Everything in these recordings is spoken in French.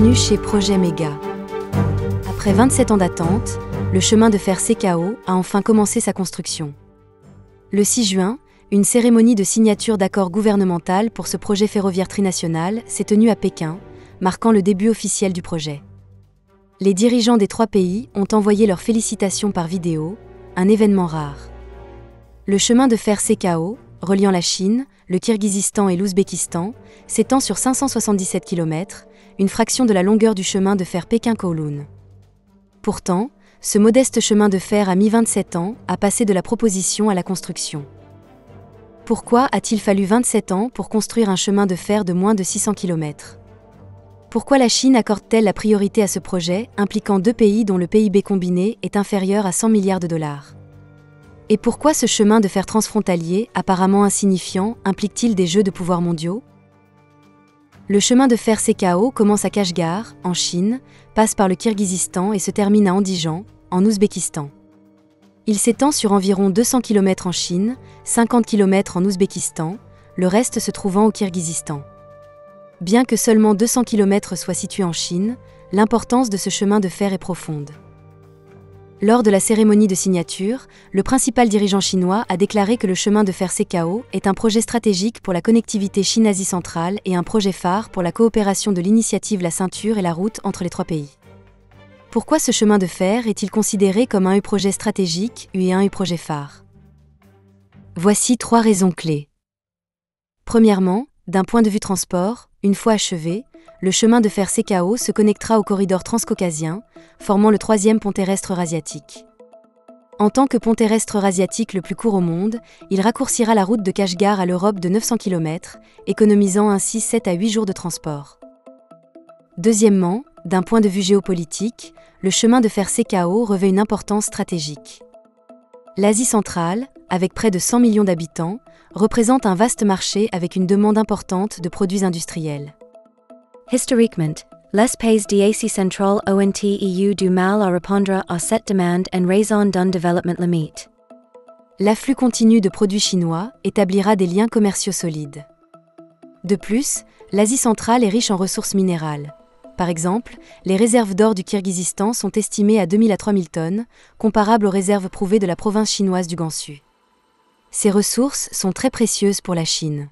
Bienvenue chez Projet Méga. Après 27 ans d'attente, le chemin de fer CKO a enfin commencé sa construction. Le 6 juin, une cérémonie de signature d'accord gouvernemental pour ce projet ferroviaire trinational s'est tenue à Pékin, marquant le début officiel du projet. Les dirigeants des 3 pays ont envoyé leurs félicitations par vidéo, un événement rare. Le chemin de fer CKO, reliant la Chine, le Kirghizistan et l'Ouzbékistan, s'étend sur 577 km, une fraction de la longueur du chemin de fer Pékin-Kowloon. Pourtant, ce modeste chemin de fer a mis 27 ans à passer de la proposition à la construction. Pourquoi a-t-il fallu 27 ans pour construire un chemin de fer de moins de 600 km ? Pourquoi la Chine accorde-t-elle la priorité à ce projet, impliquant 2 pays dont le PIB combiné est inférieur à 100 milliards de dollars ? Et pourquoi ce chemin de fer transfrontalier, apparemment insignifiant, implique-t-il des jeux de pouvoir mondiaux ? Le chemin de fer CKO commence à Kashgar, en Chine, passe par le Kirghizistan et se termine à Andijan, en Ouzbékistan. Il s'étend sur environ 200 km en Chine, 50 km en Ouzbékistan, le reste se trouvant au Kirghizistan. Bien que seulement 200 km soient situés en Chine, l'importance de ce chemin de fer est profonde. Lors de la cérémonie de signature, le principal dirigeant chinois a déclaré que le chemin de fer CKO est un projet stratégique pour la connectivité Chine-Asie centrale et un projet phare pour la coopération de l'initiative La Ceinture et la Route entre les 3 pays. Pourquoi ce chemin de fer est-il considéré comme un projet stratégique et un projet phare ? Voici 3 raisons clés. Premièrement, d'un point de vue transport, une fois achevé, le chemin de fer CKO se connectera au corridor transcaucasien, formant le 3e pont terrestre eurasiatique. En tant que pont terrestre eurasiatique le plus court au monde, il raccourcira la route de Kashgar à l'Europe de 900 km, économisant ainsi 7 à 8 jours de transport. Deuxièmement, d'un point de vue géopolitique, le chemin de fer CKO revêt une importance stratégique. L'Asie centrale, avec près de 100 millions d'habitants, représente un vaste marché avec une demande importante de produits industriels. Historiquement, les pays d'Asie centrale ont eu du mal à répondre à cette demande en raison d'un développement limité. L'afflux continu de produits chinois établira des liens commerciaux solides. De plus, l'Asie centrale est riche en ressources minérales. Par exemple, les réserves d'or du Kirghizistan sont estimées à 2000 à 3000 tonnes, comparables aux réserves prouvées de la province chinoise du Gansu. Ces ressources sont très précieuses pour la Chine.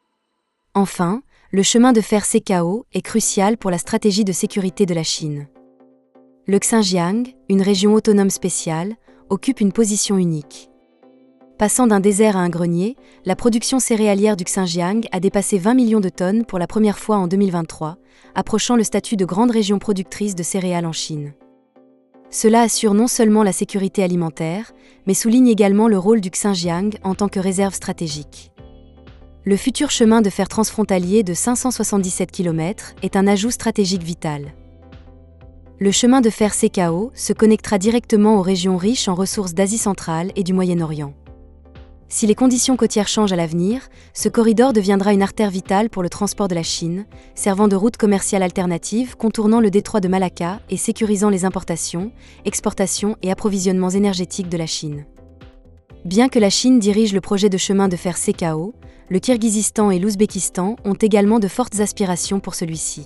Enfin, le chemin de fer CKO est crucial pour la stratégie de sécurité de la Chine. Le Xinjiang, une région autonome spéciale, occupe une position unique. Passant d'un désert à un grenier, la production céréalière du Xinjiang a dépassé 20 millions de tonnes pour la première fois en 2023, approchant le statut de grande région productrice de céréales en Chine. Cela assure non seulement la sécurité alimentaire, mais souligne également le rôle du Xinjiang en tant que réserve stratégique. Le futur chemin de fer transfrontalier de 577 km est un ajout stratégique vital. Le chemin de fer CKO se connectera directement aux régions riches en ressources d'Asie centrale et du Moyen-Orient. Si les conditions côtières changent à l'avenir, ce corridor deviendra une artère vitale pour le transport de la Chine, servant de route commerciale alternative contournant le détroit de Malacca et sécurisant les importations, exportations et approvisionnements énergétiques de la Chine. Bien que la Chine dirige le projet de chemin de fer CKO, le Kirghizistan et l'Ouzbékistan ont également de fortes aspirations pour celui-ci.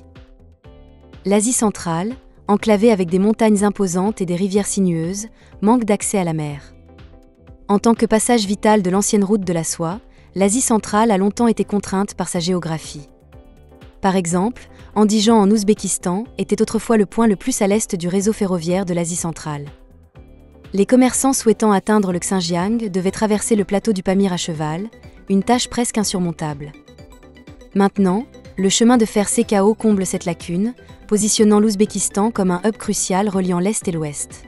L'Asie centrale, enclavée avec des montagnes imposantes et des rivières sinueuses, manque d'accès à la mer. En tant que passage vital de l'ancienne route de la soie, l'Asie centrale a longtemps été contrainte par sa géographie. Par exemple, Andijan en Ouzbékistan était autrefois le point le plus à l'est du réseau ferroviaire de l'Asie centrale. Les commerçants souhaitant atteindre le Xinjiang devaient traverser le plateau du Pamir à cheval, une tâche presque insurmontable. Maintenant, le chemin de fer CKO comble cette lacune, positionnant l'Ouzbékistan comme un hub crucial reliant l'Est et l'Ouest.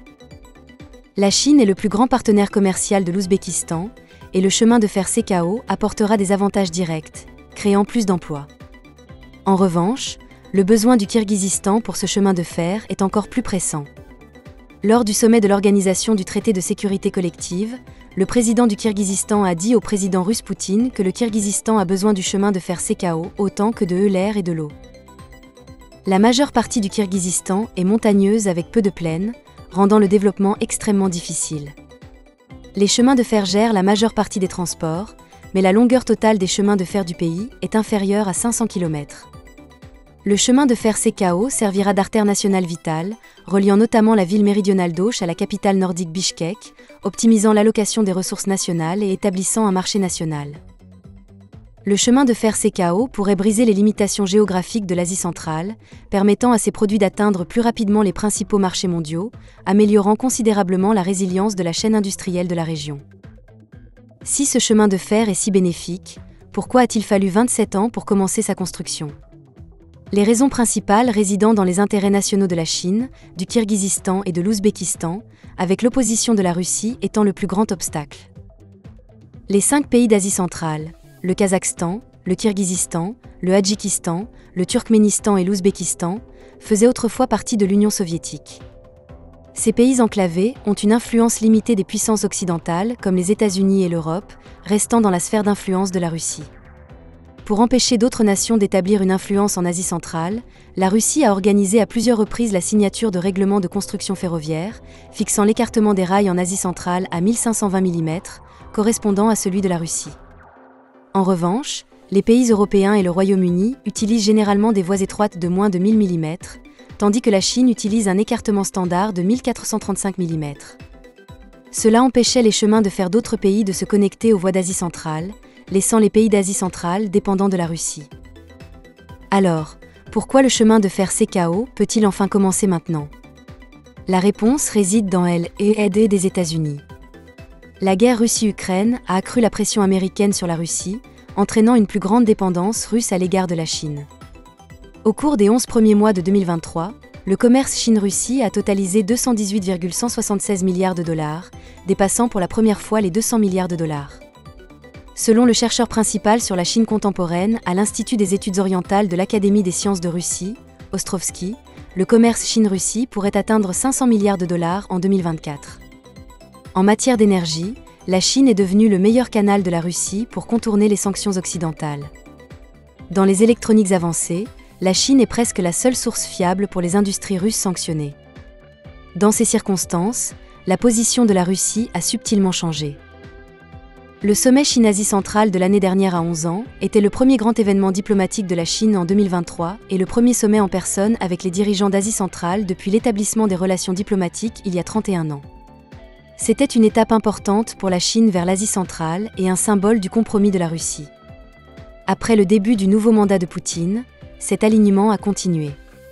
La Chine est le plus grand partenaire commercial de l'Ouzbékistan, et le chemin de fer CKO apportera des avantages directs, créant plus d'emplois. En revanche, le besoin du Kirghizistan pour ce chemin de fer est encore plus pressant. Lors du sommet de l'Organisation du traité de sécurité collective, le président du Kirghizistan a dit au président russe Poutine que le Kirghizistan a besoin du chemin de fer CKO autant que de l'air et de l'eau. La majeure partie du Kirghizistan est montagneuse avec peu de plaines, rendant le développement extrêmement difficile. Les chemins de fer gèrent la majeure partie des transports, mais la longueur totale des chemins de fer du pays est inférieure à 500 km. Le chemin de fer CKO servira d'artère nationale vitale, reliant notamment la ville méridionale d'Osh à la capitale nordique Bichkek, optimisant l'allocation des ressources nationales et établissant un marché national. Le chemin de fer CKO pourrait briser les limitations géographiques de l'Asie centrale, permettant à ces produits d'atteindre plus rapidement les principaux marchés mondiaux, améliorant considérablement la résilience de la chaîne industrielle de la région. Si ce chemin de fer est si bénéfique, pourquoi a-t-il fallu 27 ans pour commencer sa construction ? Les raisons principales résidant dans les intérêts nationaux de la Chine, du Kirghizistan et de l'Ouzbékistan, avec l'opposition de la Russie étant le plus grand obstacle. Les 5 pays d'Asie centrale, le Kazakhstan, le Kirghizistan, le Hadjikistan, le Turkménistan et l'Ouzbékistan, faisaient autrefois partie de l'Union soviétique. Ces pays enclavés ont une influence limitée des puissances occidentales comme les États-Unis et l'Europe, restant dans la sphère d'influence de la Russie. Pour empêcher d'autres nations d'établir une influence en Asie centrale, la Russie a organisé à plusieurs reprises la signature de règlements de construction ferroviaire, fixant l'écartement des rails en Asie centrale à 1520 mm, correspondant à celui de la Russie. En revanche, les pays européens et le Royaume-Uni utilisent généralement des voies étroites de moins de 1000 mm, tandis que la Chine utilise un écartement standard de 1435 mm. Cela empêchait les chemins de fer d'autres pays de se connecter aux voies d'Asie centrale, laissant les pays d'Asie centrale dépendants de la Russie. Alors, pourquoi le chemin de fer CKO peut-il enfin commencer maintenant ? La réponse réside dans l'aide des États-Unis. La guerre Russie-Ukraine a accru la pression américaine sur la Russie, entraînant une plus grande dépendance russe à l'égard de la Chine. Au cours des 11 premiers mois de 2023, le commerce Chine-Russie a totalisé 218,176 milliards de dollars, dépassant pour la première fois les 200 milliards de dollars. Selon le chercheur principal sur la Chine contemporaine à l'Institut des études orientales de l'Académie des sciences de Russie, Ostrovsky, le commerce Chine-Russie pourrait atteindre 500 milliards de dollars en 2024. En matière d'énergie, la Chine est devenue le meilleur canal de la Russie pour contourner les sanctions occidentales. Dans les électroniques avancées, la Chine est presque la seule source fiable pour les industries russes sanctionnées. Dans ces circonstances, la position de la Russie a subtilement changé. Le sommet Chine-Asie centrale de l'année dernière à 11 ans était le premier grand événement diplomatique de la Chine en 2023 et le premier sommet en personne avec les dirigeants d'Asie centrale depuis l'établissement des relations diplomatiques il y a 31 ans. C'était une étape importante pour la Chine vers l'Asie centrale et un symbole du compromis de la Russie. Après le début du nouveau mandat de Poutine, cet alignement a continué.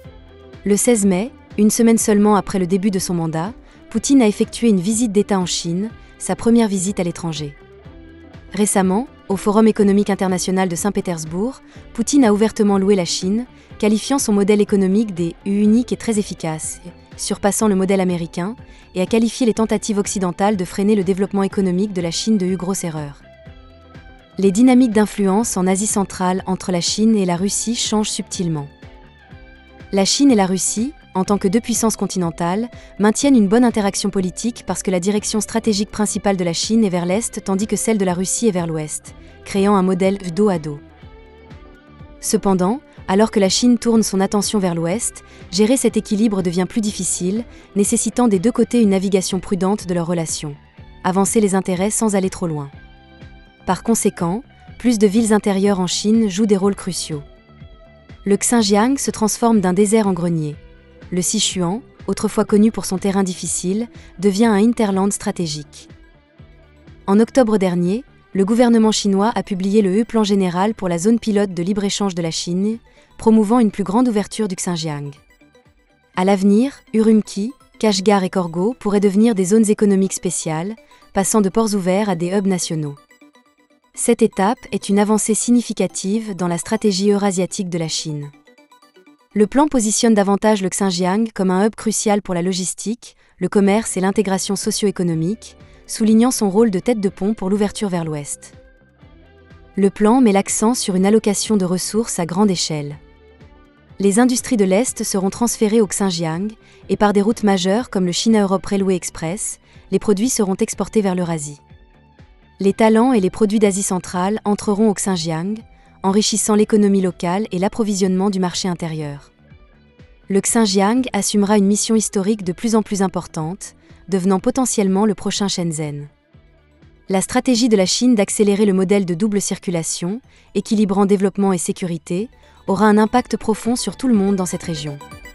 Le 16 mai, une semaine seulement après le début de son mandat, Poutine a effectué une visite d'État en Chine, sa première visite à l'étranger. Récemment, au Forum économique international de Saint-Pétersbourg, Poutine a ouvertement loué la Chine, qualifiant son modèle économique unique et très efficace, surpassant le modèle américain, et a qualifié les tentatives occidentales de freiner le développement économique de la Chine de grosse erreur. Les dynamiques d'influence en Asie centrale entre la Chine et la Russie changent subtilement. La Chine et la Russie, en tant que deux puissances continentales, maintiennent une bonne interaction politique parce que la direction stratégique principale de la Chine est vers l'Est tandis que celle de la Russie est vers l'Ouest, créant un modèle dos à dos. Cependant, alors que la Chine tourne son attention vers l'Ouest, gérer cet équilibre devient plus difficile, nécessitant des deux côtés une navigation prudente de leurs relations. Avancer les intérêts sans aller trop loin. Par conséquent, plus de villes intérieures en Chine jouent des rôles cruciaux. Le Xinjiang se transforme d'un désert en grenier. Le Sichuan, autrefois connu pour son terrain difficile, devient un hinterland stratégique. En octobre dernier, le gouvernement chinois a publié le plan général pour la zone pilote de libre-échange de la Chine, promouvant une plus grande ouverture du Xinjiang. À l'avenir, Urumqi, Kashgar et Korgo pourraient devenir des zones économiques spéciales, passant de ports ouverts à des hubs nationaux. Cette étape est une avancée significative dans la stratégie eurasiatique de la Chine. Le plan positionne davantage le Xinjiang comme un hub crucial pour la logistique, le commerce et l'intégration socio-économique, soulignant son rôle de tête de pont pour l'ouverture vers l'Ouest. Le plan met l'accent sur une allocation de ressources à grande échelle. Les industries de l'Est seront transférées au Xinjiang, et par des routes majeures comme le China-Europe Railway Express, les produits seront exportés vers l'Eurasie. Les talents et les produits d'Asie centrale entreront au Xinjiang, enrichissant l'économie locale et l'approvisionnement du marché intérieur. Le Xinjiang assumera une mission historique de plus en plus importante, devenant potentiellement le prochain Shenzhen. La stratégie de la Chine d'accélérer le modèle de double circulation, équilibrant développement et sécurité, aura un impact profond sur tout le monde dans cette région.